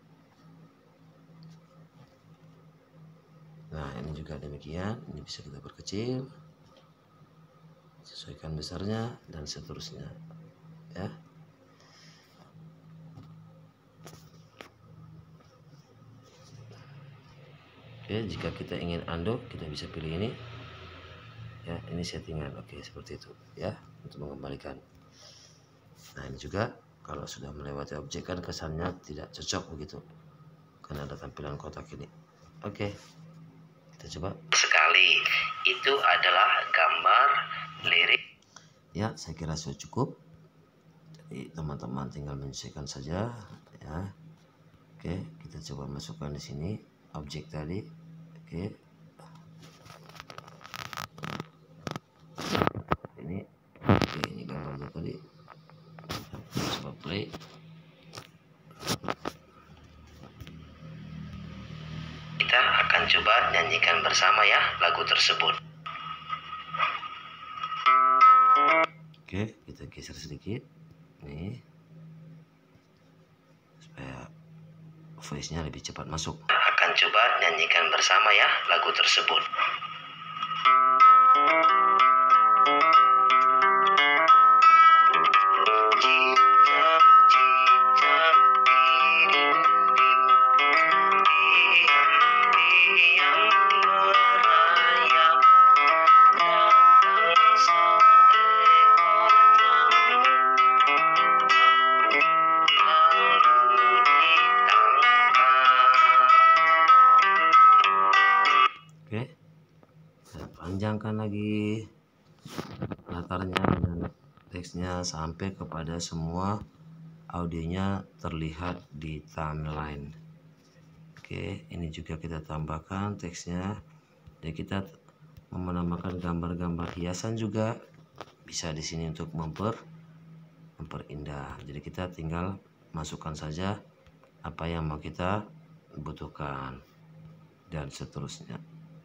Nah, ini juga demikian. Ini bisa kita perkecil, sesuaikan besarnya dan seterusnya ya. Oke, jika kita ingin undo, kita bisa pilih ini ya, ini settingan. Oke, seperti itu ya, untuk mengembalikan. Nah, ini juga kalau sudah melewati objek kan kesannya tidak cocok begitu, karena ada tampilan kotak ini. Oke, kita coba. sekali. Itu adalah gambar lirik. Ya, saya kira sudah cukup. Jadi teman-teman tinggal menyesuaikan saja ya. Oke, kita coba masukkan di sini objek tadi. Oke, ini oke, ini gambarnya tadi. Kita coba play. Kita akan coba nyanyikan bersama ya lagu tersebut. Oke, kita geser sedikit nih supaya voice-nya lebih cepat masuk. Akan coba nyanyikan bersama ya lagu tersebut. Cicak-cicak di dinding, diam-diam merayap, datang seekor nyamuk, lalu ditangkap. Oke, saya panjangkan lagi latarnya dan teksnya sampai kepada semua audionya terlihat di timeline. Oke, ini juga kita tambahkan teksnya. Jadi kita menambahkan gambar-gambar hiasan juga bisa di sini untuk memper memperindah. Jadi kita tinggal masukkan saja apa yang mau kita butuhkan dan seterusnya.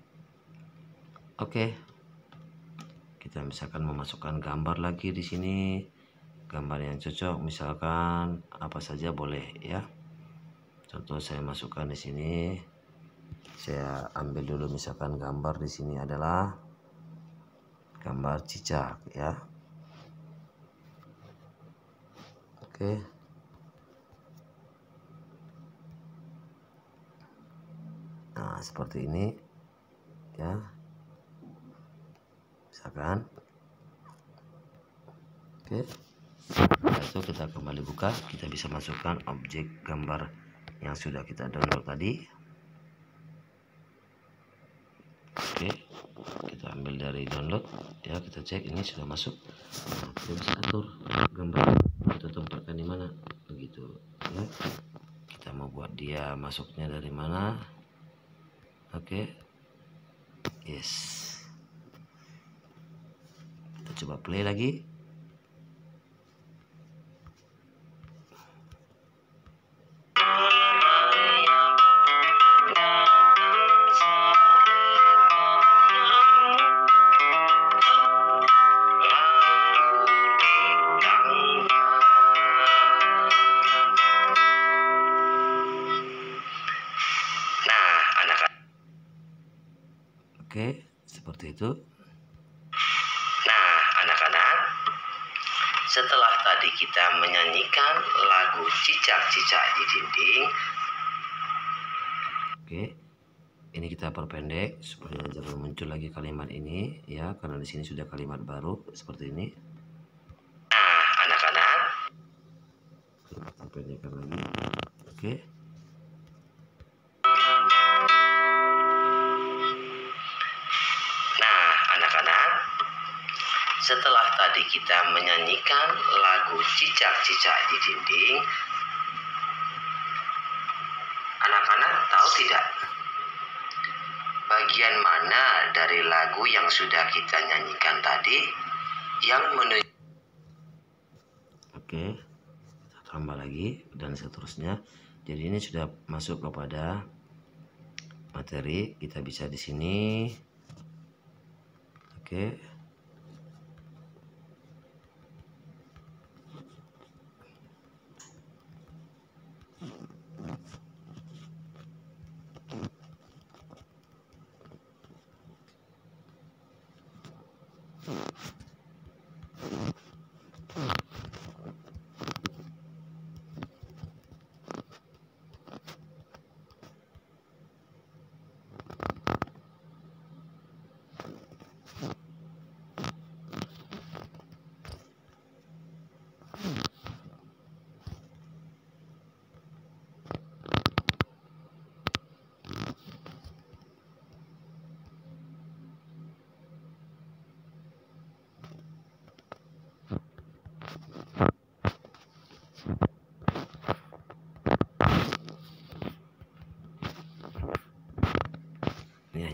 Oke, kita misalkan memasukkan gambar lagi di sini, gambar yang cocok, misalkan apa saja boleh ya. Contoh saya masukkan di sini, saya ambil dulu misalkan gambar di sini adalah gambar cicak ya. Oke. Nah, seperti ini ya. Misalkan. Oke. Setelah itu kita kembali buka, kita bisa masukkan objek gambar yang sudah kita download tadi. Oke, kita ambil dari download ya, kita cek ini sudah masuk. Nah, kita bisa atur gambar kita tempatkan di mana begitu ya. Kita mau buat dia masuknya dari mana. Oke, yes, kita coba play lagi. Oke, seperti itu. Nah, anak-anak, setelah tadi kita menyanyikan lagu Cicak-cicak di dinding. Oke, ini kita perpendek supaya jangan muncul lagi kalimat ini ya, karena di sini sudah kalimat baru seperti ini. Nah, anak-anak, kita pendekkan lagi. Oke. setelah tadi kita menyanyikan lagu Cicak-cicak di dinding, anak-anak tahu tidak bagian mana dari lagu yang sudah kita nyanyikan tadi yang menuju? Oke, kita tambah lagi dan seterusnya. Jadi ini sudah masuk kepada materi, kita bisa di sini. Oke.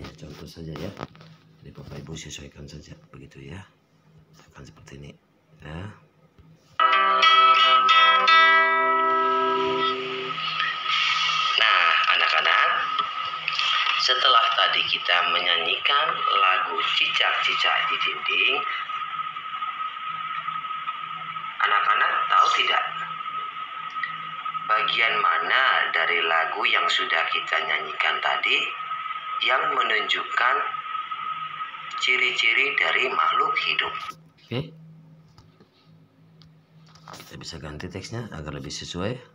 hanya contoh saja ya. Jadi Bapak Ibu sesuaikan saja begitu ya. Akan seperti ini ya. Nah, anak-anak, setelah tadi kita menyanyikan lagu Cicak-Cicak di Dinding, anak-anak tahu tidak bagian mana dari lagu yang sudah kita nyanyikan tadi yang menunjukkan ciri-ciri dari makhluk hidup? Oke, kita bisa ganti teksnya agar lebih sesuai.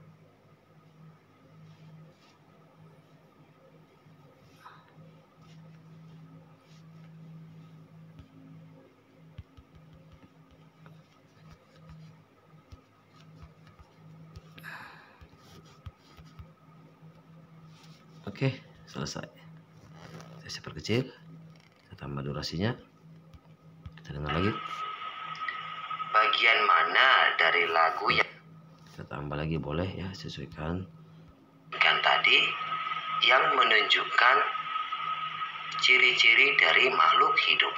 Oke, selesai. Saya perkecil, kita tambah durasinya. Kita dengar lagi. Bagian mana dari lagu yang Kita tambah lagi boleh ya, sesuaikan. kan tadi yang menunjukkan ciri-ciri dari makhluk hidup?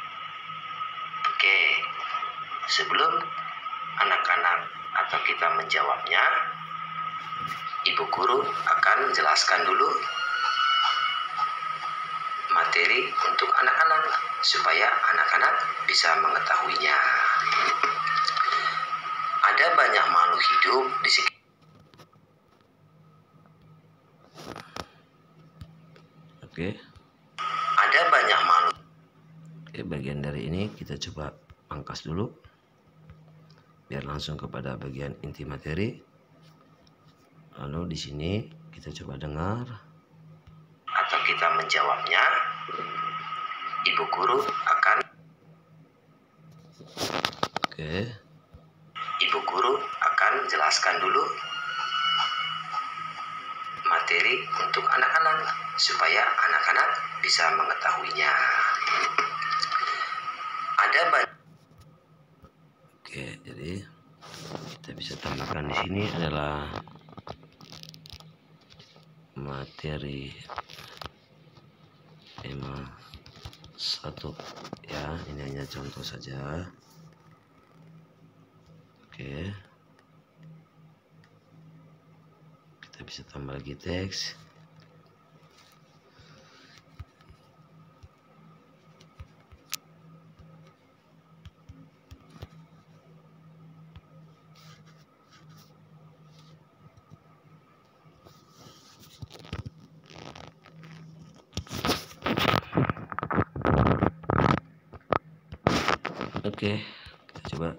Oke, sebelum anak-anak atau kita menjawabnya, Ibu Guru akan jelaskan dulu materi untuk anak-anak supaya anak-anak bisa mengetahuinya. Ada banyak makhluk hidup di sekitar. Oke. Ada banyak makhluk. Oke, bagian dari ini kita coba pangkas dulu biar langsung kepada bagian inti materi. Lalu di sini kita coba dengar Atau kita menjawabnya, Ibu Guru akan Oke. Ibu Guru akan jelaskan dulu materi untuk anak-anak supaya anak-anak bisa mengetahuinya. Ada banyak. Oke, jadi kita bisa tambahkan di sini adalah materi tema satu ya, ini hanya contoh saja. Oke, kita bisa tambah lagi teks. Oke, kita coba.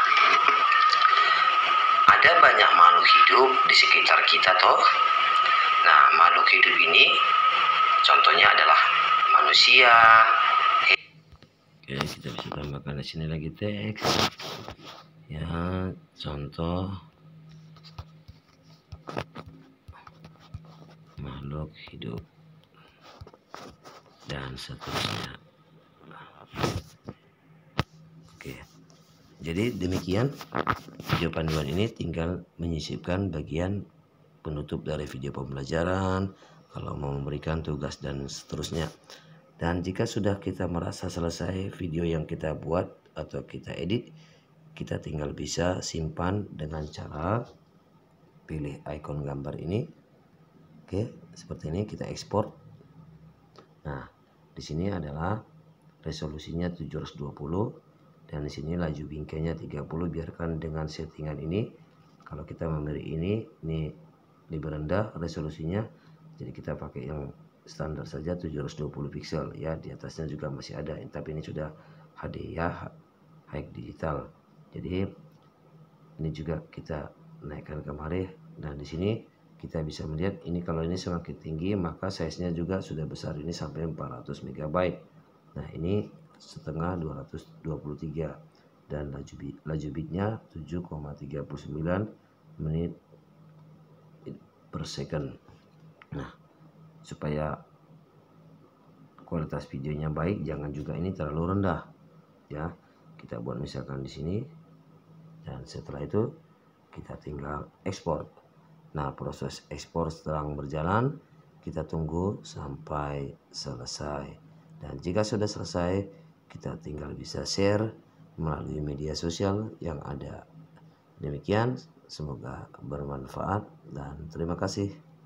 Ada banyak makhluk hidup di sekitar kita toh. Nah, makhluk hidup ini contohnya adalah manusia. Oke, kita bisa tambahkan di sini lagi teks. Ya, contoh makhluk hidup dan seterusnya. Oke, jadi demikian video panduan ini, tinggal menyisipkan bagian penutup dari video pembelajaran, kalau mau memberikan tugas dan seterusnya. Dan jika sudah kita merasa selesai video yang kita buat atau kita edit, kita tinggal bisa simpan dengan cara pilih icon gambar ini. Oke, seperti ini kita ekspor. Nah, di sini adalah resolusinya tujuh ratus dua puluh dan di sini laju bingkainya tiga puluh. Biarkan dengan settingan ini. Kalau kita memilih ini, ini lebih rendah resolusinya. Jadi kita pakai yang standar saja tujuh ratus dua puluh pixel ya. Di atasnya juga masih ada, tapi ini sudah H D ya, high digital. Jadi ini juga kita naikkan kemari, dan di sini kita bisa melihat ini kalau ini semakin tinggi maka size-nya juga sudah besar, ini sampai empat ratus megabyte. Nah, ini setengah dua ratus dua puluh tiga dan laju bit, laju bitnya tujuh koma tiga sembilan menit per second. Nah, supaya kualitas videonya baik, jangan juga ini terlalu rendah ya. Kita buat misalkan di sini, dan setelah itu kita tinggal ekspor. Nah, proses ekspor sedang berjalan. kita tunggu sampai selesai. Dan jika sudah selesai, kita tinggal bisa share melalui media sosial yang ada. Demikian, semoga bermanfaat dan terima kasih.